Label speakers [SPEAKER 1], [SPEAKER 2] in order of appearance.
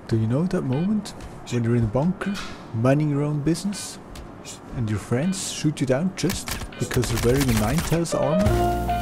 [SPEAKER 1] Do you know that moment when you're in a bunker, minding your own business, and your friends shoot you down just because you're wearing a Ninetales armor?